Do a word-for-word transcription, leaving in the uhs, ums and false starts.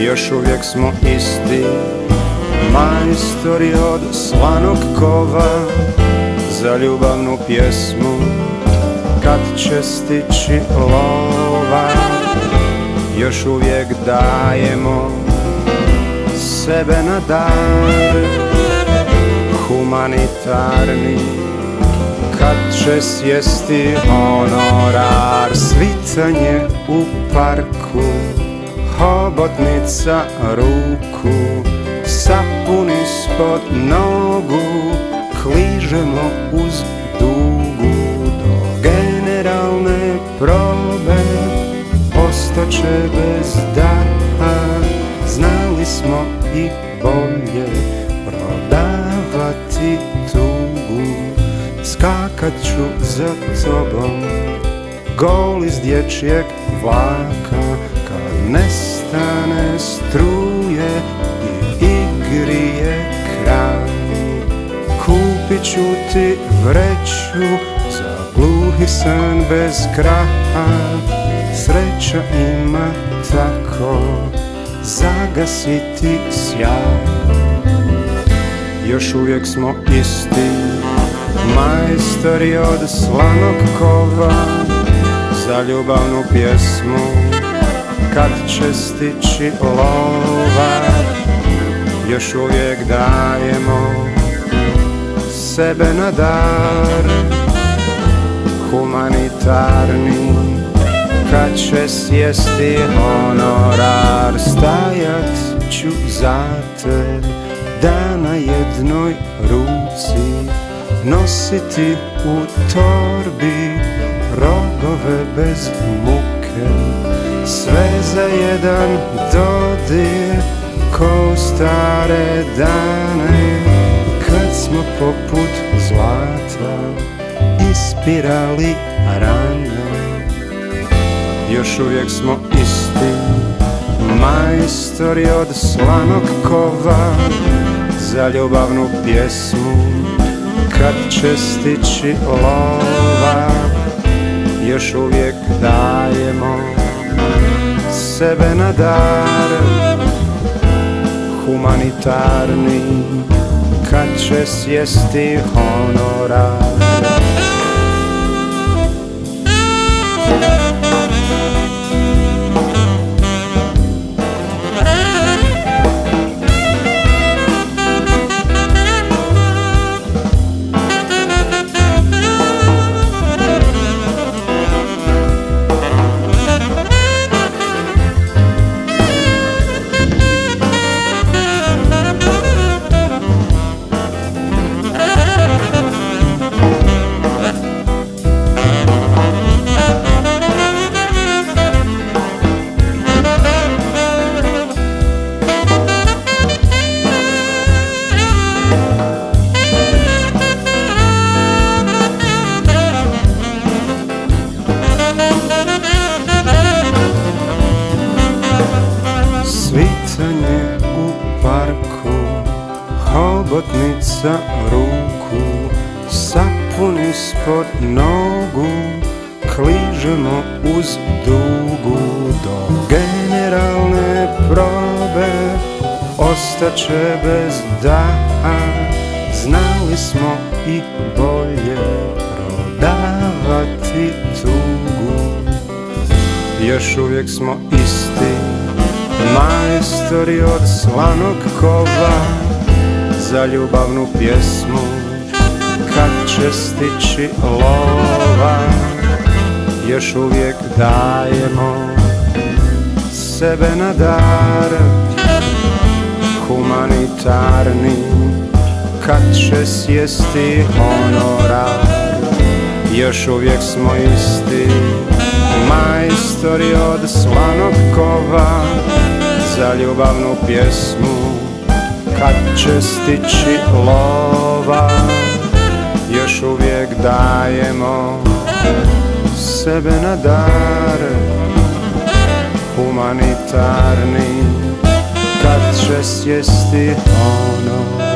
još uvijek smo isti, majstori od slanog kova za ljubavnu pjesmu kad će stići lova. Još uvijek dajemo sebe na dar, humanitarni kad će sjesti honorar. Svitanje u parku, hobotnica ruku, sapun ispod nogu, kližemo uz dugu do generalne probe. Ostaće bez daha, znali smo i bolje prodavati tugu. Skakat ću za tobom, gol iz dječjeg vlaka, kad nestane struje i igri je kraj. Kupit ću ti vreću za gluhi san bez kraja. Sreća ima tako zagasiti sjaj. Još uvijek smo isti, majstori od slanog kova za ljubavnu pjesmu kad će stići lova. Još uvijek dajemo sebe na dar, humanitarni kad će sjesti honorar. Stajat ću za te da na jednoj ruci, nositi u torbi rogove bez muke. Sve za jedan dodir ko stare dane, kad smo poput zlata ispirali rane. Još uvijek smo isti, majstori od slanog kova za ljubavnu pjesmu kad će stići lova. Još uvijek dajemo sebe na dar, humanitarni kad će sjesti honorar. Svitanje u parku, hobotnica ruku, sapun ispod nogu, kližemo uz dugu do generalne probe. Ostaće bez daha, znali smo i bolje prodavati tugu. Još uvijek smo isti, majstori od slanog kova za ljubavnu pjesmu kad će stići lova. Još uvijek dajemo sebe na dar, humanitarni kad će sjesti honorar. Još uvijek smo isti, majstori od slanog kova za ljubavnu pjesmu kad će stići lova. Još uvijek dajemo sebe na dar, humanitarni kad će sjesti honorar.